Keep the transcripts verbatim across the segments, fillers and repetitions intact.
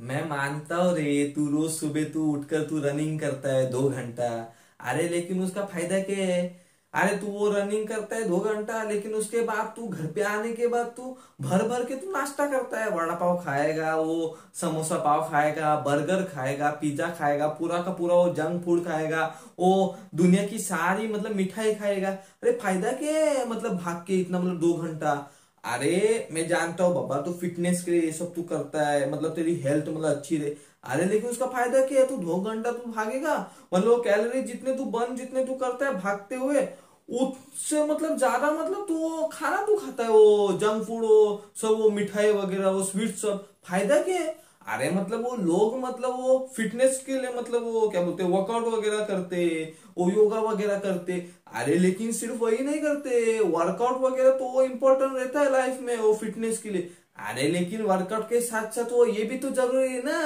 मैं मानता हूँ रे, तू रोज सुबह तू उठकर तू रनिंग करता है दो घंटा। अरे लेकिन उसका फायदा क्या है? अरे तू वो रनिंग करता है दो घंटा, लेकिन उसके बाद तू घर पे आने के बाद तू भर भर के तू नाश्ता करता है, वड़ा पाव खाएगा, वो समोसा पाव खाएगा, बर्गर खाएगा, पिज्जा खाएगा, पूरा का पूरा वो जंक फूड खाएगा, वो दुनिया की सारी मतलब मिठाई खाएगा। अरे फायदा क्या है मतलब भाग के इतना मतलब दो घंटा? अरे मैं जानता हूँ बाबा, तू फिटनेस के लिए ये सब तू करता है, मतलब तेरी हेल्थ मतलब अच्छी रहे। अरे लेकिन उसका फायदा क्या है? तू दो घंटा तू भागेगा, मतलब कैलोरी जितने तू बर्न जितने तू करता है भागते हुए, उससे मतलब ज्यादा मतलब तू वो खाना तू खाता है, वो जंक फूड, वो सब, वो मिठाई वगैरह, वो स्वीट, सब फायदा क्या है? अरे मतलब वो लोग मतलब वो फिटनेस के लिए मतलब वो क्या बोलते हैं, वर्कआउट वगैरह करते, वो योगा वगैरह करते। अरे लेकिन सिर्फ वही नहीं करते, वर्कआउट वगैरह तो वो इम्पोर्टेंट रहता है लाइफ में, वो फिटनेस के लिए। अरे लेकिन वर्कआउट के साथ साथ वो ये भी तो जरूरी है ना।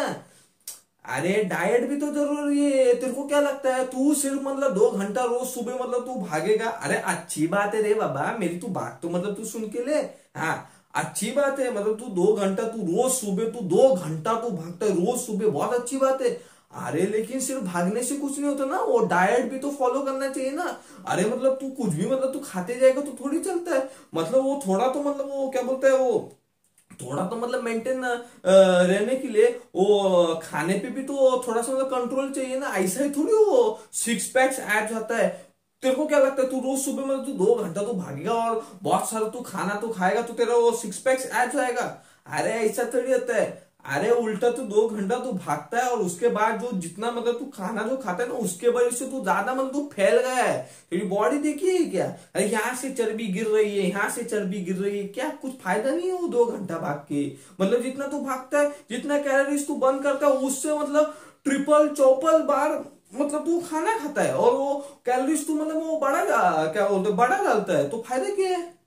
अरे डाइट भी तो जरूरी है। तेरे को क्या लगता है तू सिर्फ मतलब दो घंटा रोज सुबह मतलब तू भागेगा? अरे अच्छी बात है रे बाबा, मेरी तू बात तो मतलब तू सुन के ले। हाँ, अच्छी बात है, मतलब तू दो घंटा तू रोज सुबह तू दो घंटा तू भागता है रोज सुबह, बहुत अच्छी बात है। अरे लेकिन सिर्फ भागने से कुछ नहीं होता ना, वो डाइट भी तो फॉलो करना चाहिए ना। अरे मतलब तू कुछ भी मतलब तू खाते जाएगा तो थोड़ी चलता है, मतलब वो थोड़ा तो मतलब वो क्या बोलता है, वो थोड़ा तो मतलब मेंटेन रहने के लिए वो खाने पे भी तो थोड़ा सा मतलब कंट्रोल चाहिए ना। ऐसा ही थोड़ी वो सिक्स पैक्स एब्स आता है। तेरे को क्या लगता है तू रोज सुबह मतलब तू दो घंटा तू भागेगा और बहुत सारा तू खाना तो खाएगा तो तेरा वो सिक्स पैक्स एब्स आएगा? अरे ऐसा थोड़ी होता है। अरे उल्टा तू दो घंटा तू भागता है और उसके बाद जो जितना मतलब तू खाना जो खाता है ना, उसके वजह से तू ज्यादा मतलब तू फैल गया है। तेरी बॉडी देखिए क्या, अरे यहाँ से चर्बी गिर रही है, यहाँ से चर्बी गिर रही है, क्या कुछ फायदा नहीं है वो दो घंटा भाग के? मतलब जितना तू भागता है, जितना कैलोरीज तू बर्न करता है, उससे मतलब ट्रिपल चौपल बार मतलब तू खाना खाता है, और वो कैलोरीज तू मतलब वो बड़ा क्या बोलते हैं, बड़ा डालता है, तो फायदा क्या है?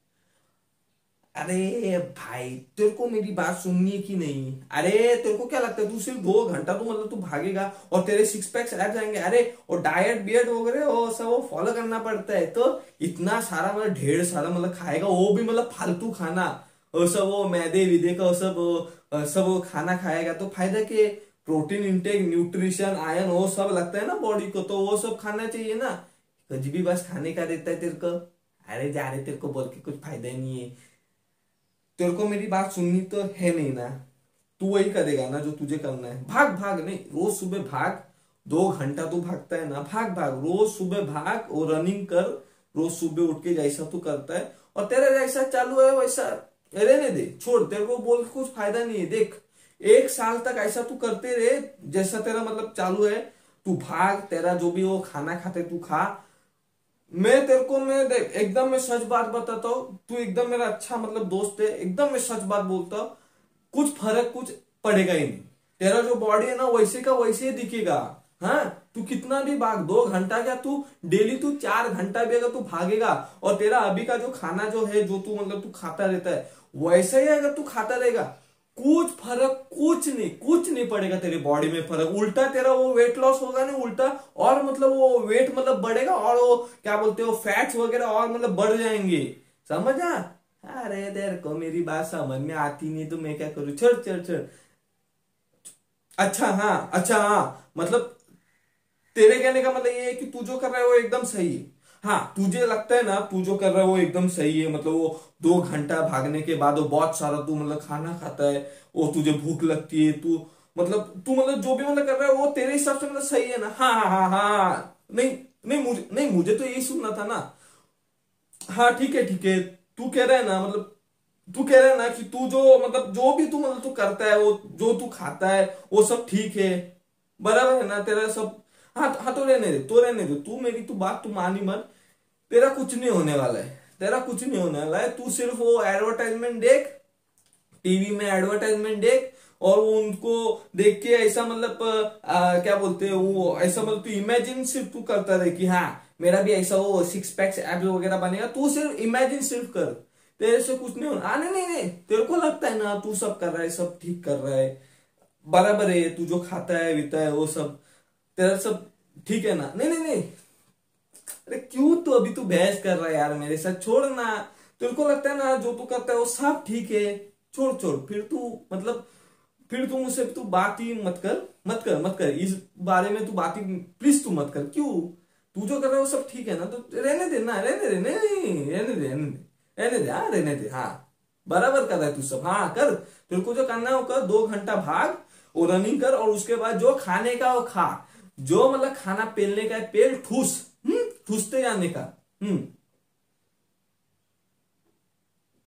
अरे भाई, तेरे को मेरी बात सुननी है कि नहीं? अरे तेरे को क्या लगता है तू सिर्फ दो घंटा तो मतलब तू भागेगा और तेरे सिक्स पैक्स आ जाएंगे? अरे और डाइट बियट वगैरह वो सब वो फॉलो करना पड़ता है, तो इतना सारा मतलब ढेर सारा मतलब खाएगा, वो भी मतलब फालतू खाना, वो सब वो मैदे विदे का वो सब वो सब वो खाना खाएगा, तो फायदा के? प्रोटीन इंटेक, न्यूट्रिशन, आयरन वो सब लगता है ना बॉडी को, तो वो सब खाना चाहिए ना। कुछ भी बस खाने का देता है तेरे को। अरे जा रहे, तेरे को बोल के कुछ फायदा ही नहीं है। तेरे को मेरी बात सुननी तो है नहीं ना? तू वही करेगा ना जो तुझे करना है, भाग भाग नहीं, रोज सुबह भाग। दो घंटा तू भागता है ना, भाग भाग रोज सुबह भाग और रनिंग कर। रोज सुबह उठ के जैसा तू करता है और तेरा जैसा चालू है वैसा रहने दे, छोड़। तेरे को बोल के कुछ फायदा नहीं है। देख, एक साल तक ऐसा तू करते रहे जैसा तेरा मतलब चालू है। तू भाग, तेरा जो भी वो खाना खाते तू खा। मैं तेरे को मैं देख एकदम मैं सच बात बताता हूँ, तू एकदम मेरा अच्छा मतलब दोस्त है, एकदम मैं सच बात बोलता हूँ। कुछ फर्क कुछ पड़ेगा ही नहीं। तेरा जो बॉडी है ना वैसे का वैसे ही दिखेगा। हाँ, तू कितना भी भाग, दो घंटा क्या, तू डेली तू चार घंटा भी अगर तू भागेगा और तेरा अभी का जो खाना जो है, जो तू मतलब तू खाता रहता है, वैसा ही अगर तू खाता रहेगा, कुछ फर्क कुछ नहीं, कुछ नहीं पड़ेगा तेरी बॉडी में फर्क। उल्टा तेरा वो वेट लॉस होगा ना, उल्टा और मतलब वो वेट मतलब बढ़ेगा, और वो क्या बोलते हो फैट्स वगैरह और मतलब बढ़ जाएंगे। समझा? अरे तेरे को मेरी बात समझ में आती नहीं तो मैं क्या करूं, छोड़ छोड़ छोड़। अच्छा हाँ, अच्छा हाँ, मतलब तेरे कहने का मतलब ये है कि तू जो कर रहा है वो एकदम सही है। हाँ, तुझे लगता है ना तू जो कर रहा है वो एकदम सही है, मतलब वो दो घंटा भागने के बाद वो बहुत सारा तू मतलब खाना खाता है, वो तुझे भूख लगती है, तू मतलब तू मतलब जो भी मतलब कर रहा है वो तेरे हिसाब से मतलब सही है ना? हाँ हाँ हाँ हाँ हाँ। नहीं नहीं, मुझे नहीं, मुझे तो यही सुनना था ना। हाँ ठीक है ठीक है, तू कह रहा है ना मतलब, तू कह रहा है ना कि तू जो मतलब जो भी तू मतलब तू करता है, वो जो तू खाता है वो सब ठीक है, बराबर है ना तेरा सब? हाँ तो- हाँ तो रहने दे, तो रहने दे, तू मेरी तू बात तू मानी मत। तेरा कुछ नहीं होने वाला है, तेरा कुछ नहीं होने वाला है। तू सिर्फ वो एडवर्टाइजमेंट देख, टीवी में एडवर्टाइजमेंट देख, और वो उनको देख के ऐसा मतलब आ, क्या बोलते हैं वो, ऐसा मतलब तू इमेजिन सिर्फ तू करता रहे कि हाँ मेरा भी ऐसा वो सिक्स पैक्स एब्स वगैरह बनेगा। तू सिर्फ इमेजिन सिर्फ कर, तेरे से कुछ नहीं होना। आ, नहीं नहीं नहीं, तेरे को लगता है ना तू सब कर रहा है, सब ठीक कर रहा है, बराबर है, तू जो खाता है पीता है वो सब तेरा सब ठीक है ना? नहीं नहीं नहीं। अरे क्यों तू अभी तू बहस कर रहा है यार मेरे साथ, छोड़ ना। तेरे को लगता है ना जो तू करता है वो सब ठीक है, छोड़ छोड़, फिर तू मतलब फिर तू मुझसे तू बात ही मत कर, मत कर मत कर इस बारे में, तू बात ही प्लीज तू मत कर। क्यों? तू जो कर रहा है वो सब ठीक है ना, तो रहने दे ना, रहने दे, नहीं रहने दे, रहने दे, रहने दे, हाँ रहने दे, हाँ बराबर कर रहा है तू सब, हाँ कर, तेरे को जो करना है वो कर, दो घंटा भाग और रनिंग कर, और उसके बाद जो खाने का वो खा, जो मतलब खाना पेलने का है पेल, ठूस, हम्म ठूसते जाने का, हम्म